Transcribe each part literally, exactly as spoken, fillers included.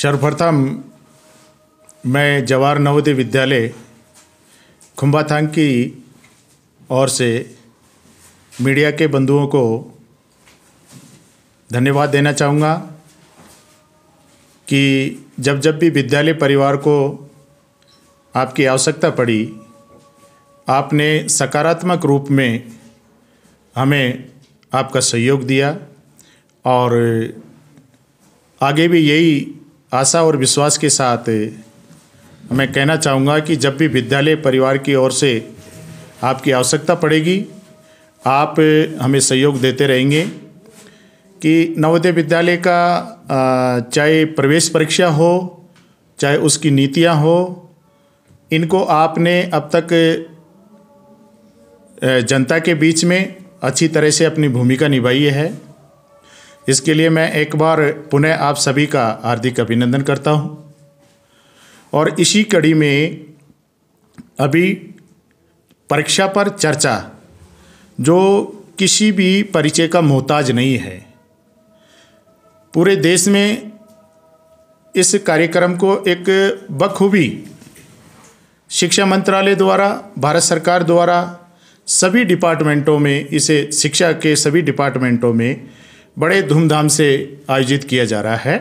सर्वप्रथम मैं जवाहर नवोदय विद्यालय खुम्बाथांग की ओर से मीडिया के बंधुओं को धन्यवाद देना चाहूँगा कि जब जब भी विद्यालय परिवार को आपकी आवश्यकता पड़ी, आपने सकारात्मक रूप में हमें आपका सहयोग दिया और आगे भी यही आशा और विश्वास के साथ मैं कहना चाहूँगा कि जब भी विद्यालय परिवार की ओर से आपकी आवश्यकता पड़ेगी, आप हमें सहयोग देते रहेंगे कि नवोदय विद्यालय का चाहे प्रवेश परीक्षा हो, चाहे उसकी नीतियाँ हो, इनको आपने अब तक जनता के बीच में अच्छी तरह से अपनी भूमिका निभाई है। इसके लिए मैं एक बार पुनः आप सभी का हार्दिक अभिनंदन करता हूं। और इसी कड़ी में अभी परीक्षा पर चर्चा, जो किसी भी परिचय का मोहताज नहीं है, पूरे देश में इस कार्यक्रम को एक बखूबी शिक्षा मंत्रालय द्वारा, भारत सरकार द्वारा सभी डिपार्टमेंटों में, इसे शिक्षा के सभी डिपार्टमेंटों में बड़े धूमधाम से आयोजित किया जा रहा है।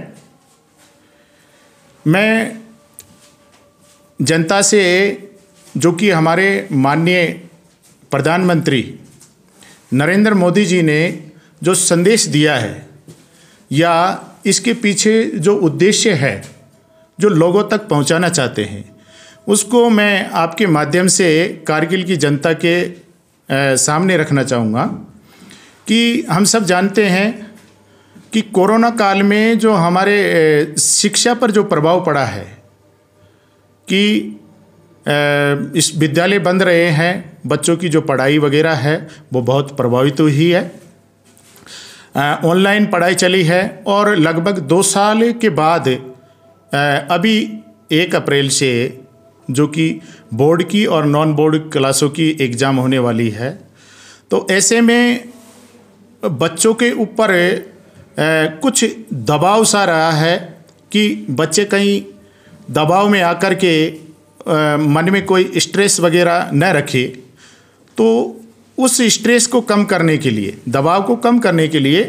मैं जनता से, जो कि हमारे माननीय प्रधानमंत्री नरेंद्र मोदी जी ने जो संदेश दिया है या इसके पीछे जो उद्देश्य है, जो लोगों तक पहुंचाना चाहते हैं, उसको मैं आपके माध्यम से कारगिल की जनता के ए, सामने रखना चाहूँगा कि हम सब जानते हैं कि कोरोना काल में जो हमारे शिक्षा पर जो प्रभाव पड़ा है कि इस विद्यालय बंद रहे हैं, बच्चों की जो पढ़ाई वगैरह है वो बहुत प्रभावित हुई है। ऑनलाइन पढ़ाई चली है और लगभग दो साल के बाद अभी एक अप्रैल से जो कि बोर्ड की और नॉन बोर्ड क्लासों की एग्ज़ाम होने वाली है, तो ऐसे में बच्चों के ऊपर कुछ दबाव सा रहा है कि बच्चे कहीं दबाव में आकर के मन में कोई स्ट्रेस वगैरह न रखे। तो उस स्ट्रेस को कम करने के लिए, दबाव को कम करने के लिए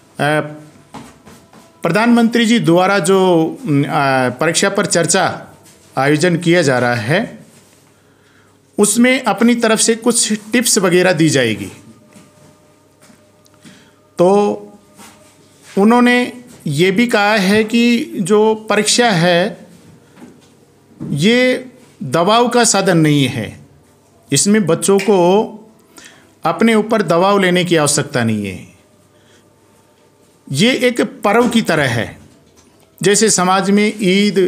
प्रधानमंत्री जी द्वारा जो परीक्षा पर चर्चा आयोजन किया जा रहा है, उसमें अपनी तरफ से कुछ टिप्स वगैरह दी जाएगी। तो उन्होंने ये भी कहा है कि जो परीक्षा है ये दबाव का साधन नहीं है, इसमें बच्चों को अपने ऊपर दबाव लेने की आवश्यकता नहीं है। ये एक पर्व की तरह है, जैसे समाज में ईद,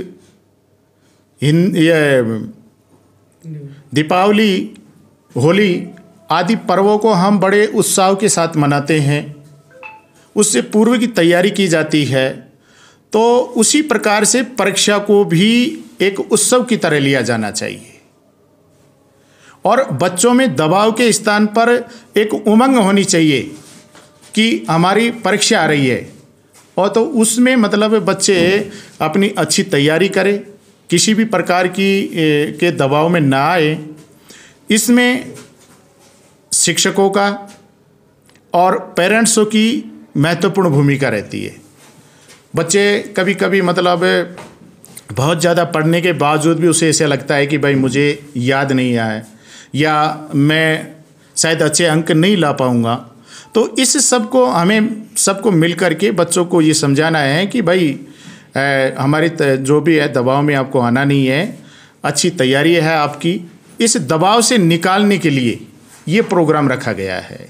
दीपावली, होली आदि पर्वों को हम बड़े उत्साह के साथ मनाते हैं, उससे पूर्व की तैयारी की जाती है। तो उसी प्रकार से परीक्षा को भी एक उत्सव की तरह लिया जाना चाहिए और बच्चों में दबाव के स्थान पर एक उमंग होनी चाहिए कि हमारी परीक्षा आ रही है, और तो उसमें मतलब बच्चे अपनी अच्छी तैयारी करें, किसी भी प्रकार की के दबाव में ना आए। इसमें शिक्षकों का और पेरेंट्सों की महत्वपूर्ण भूमिका रहती है। बच्चे कभी कभी मतलब बहुत ज़्यादा पढ़ने के बावजूद भी उसे ऐसा लगता है कि भाई मुझे याद नहीं आया या मैं शायद अच्छे अंक नहीं ला पाऊँगा। तो इस सब को हमें सबको मिल कर के बच्चों को ये समझाना है कि भाई हमारी जो भी है दबाव में आपको आना नहीं है, अच्छी तैयारी है आपकी। इस दबाव से निकालने के लिए ये प्रोग्राम रखा गया है।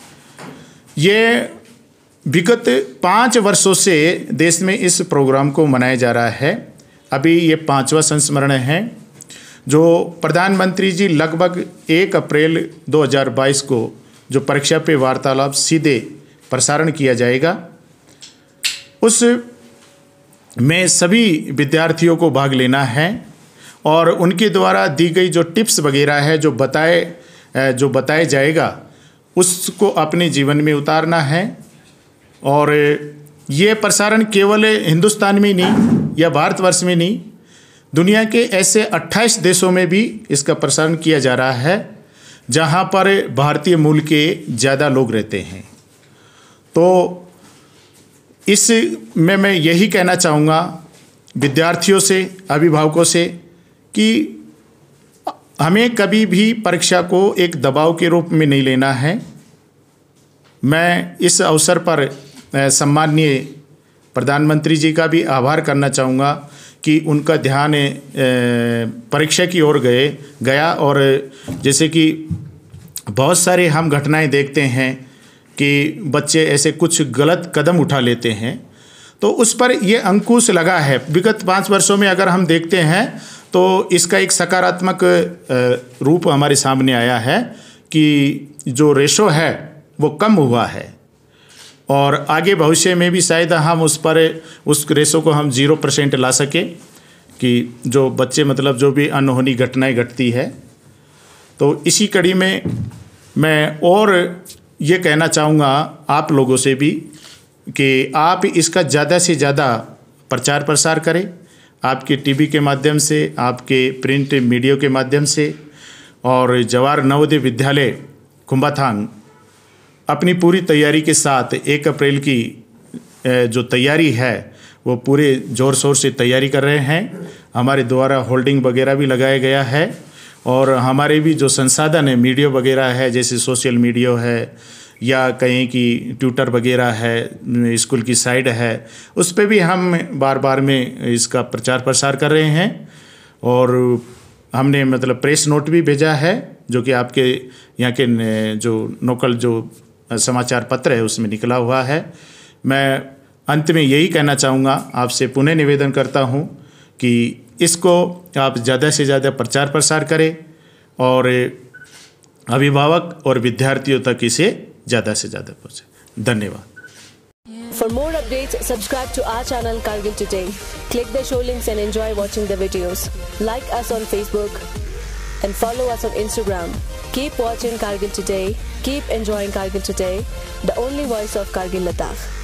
ये विगत पाँच वर्षों से देश में इस प्रोग्राम को मनाया जा रहा है। अभी ये पाँचवा संस्मरण है, जो प्रधानमंत्री जी लगभग एक अप्रैल दो हज़ार बाईस को जो परीक्षा पे वार्तालाप सीधे प्रसारण किया जाएगा, उस में सभी विद्यार्थियों को भाग लेना है और उनके द्वारा दी गई जो टिप्स वगैरह है, जो बताए जो बताया जाएगा, उसको अपने जीवन में उतारना है। और ये प्रसारण केवल हिंदुस्तान में ही नहीं, या भारतवर्ष में नहीं, दुनिया के ऐसे अट्ठाईस देशों में भी इसका प्रसारण किया जा रहा है जहाँ पर भारतीय मूल के ज़्यादा लोग रहते हैं। तो इस में मैं यही कहना चाहूँगा विद्यार्थियों से, अभिभावकों से कि हमें कभी भी परीक्षा को एक दबाव के रूप में नहीं लेना है। मैं इस अवसर पर सम्माननीय प्रधानमंत्री जी का भी आभार करना चाहूँगा कि उनका ध्यान परीक्षा की ओर गए गया और जैसे कि बहुत सारे हम घटनाएं देखते हैं कि बच्चे ऐसे कुछ गलत कदम उठा लेते हैं, तो उस पर ये अंकुश लगा है। विगत पाँच वर्षों में अगर हम देखते हैं तो इसका एक सकारात्मक रूप हमारे सामने आया है कि जो रेशो है वो कम हुआ है और आगे भविष्य में भी शायद हम उस पर उस रेशो को हम जीरो परसेंट ला सके कि जो बच्चे मतलब जो भी अनहोनी घटनाएं घटती है। तो इसी कड़ी में मैं और ये कहना चाहूँगा आप लोगों से भी कि आप इसका ज़्यादा से ज़्यादा प्रचार प्रसार करें, आपके टीवी के माध्यम से, आपके प्रिंट मीडिया के माध्यम से। और जवाहर नवोदय विद्यालय कुंभाथांग अपनी पूरी तैयारी के साथ एक अप्रैल की जो तैयारी है वो पूरे ज़ोर शोर से तैयारी कर रहे हैं। हमारे द्वारा होल्डिंग वगैरह भी लगाया गया है और हमारे भी जो संसाधन है मीडिया वगैरह है, जैसे सोशल मीडिया है या कहीं की ट्विटर वगैरह है, स्कूल की साइट है, उस पे भी हम बार बार में इसका प्रचार प्रसार कर रहे हैं। और हमने मतलब प्रेस नोट भी भेजा है जो कि आपके यहाँ के जो लोकल जो समाचार पत्र है उसमें निकला हुआ है। मैं अंत में यही कहना चाहूँगा, आपसे पुनः निवेदन करता हूँ कि इसको आप ज़्यादा से ज़्यादा प्रचार प्रसार करें और अभिभावक और विद्यार्थियों तक इसे ज़्यादा से ज़्यादा पहुँचे। धन्यवाद। For more updates, subscribe to our channel Kargil Today. Click the show links and enjoy watching the videos. Like us on Facebook and follow us on Instagram. Keep watching Kargil Today. Keep enjoying Kargil Today, the only voice of Kargil Ladakh.